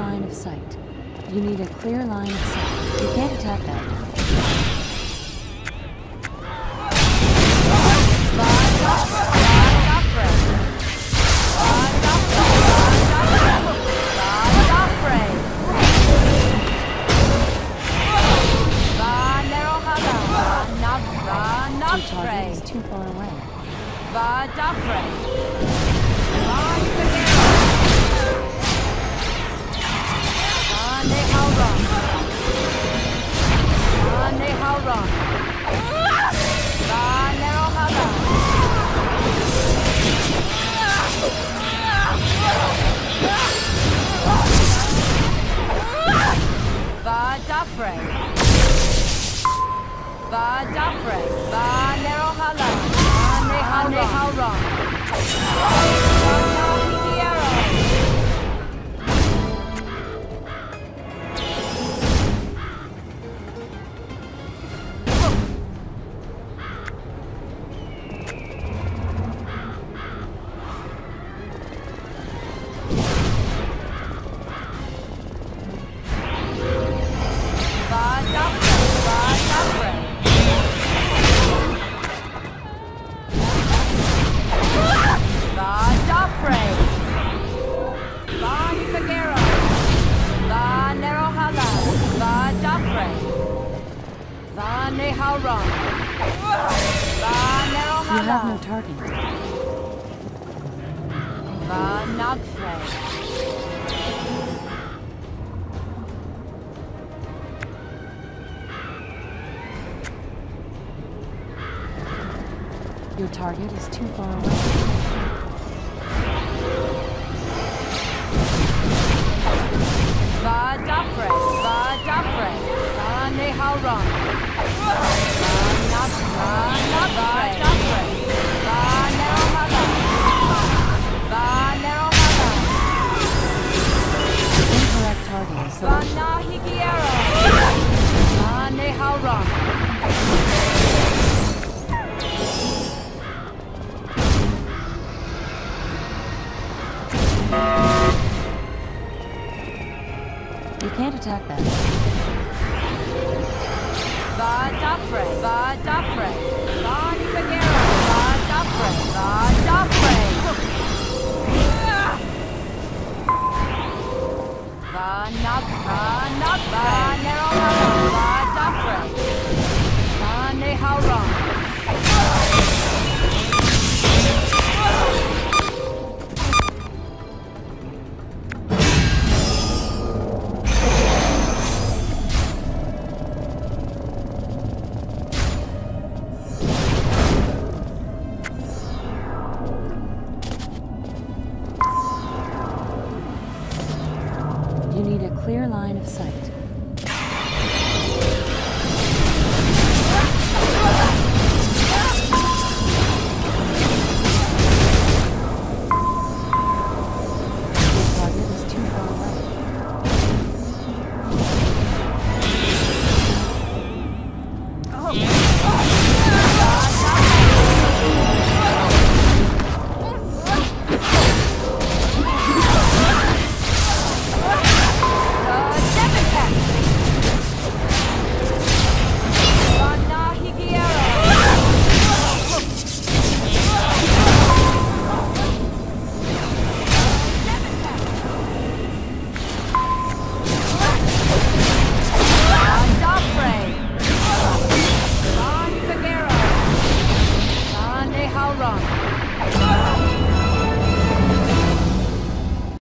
line of sight. You need a clear line of sight. You can't attack that now. Your target is too far away. You have no target. Your target is too far away. Incorrect target is You can't attack that. You need a clear line of sight.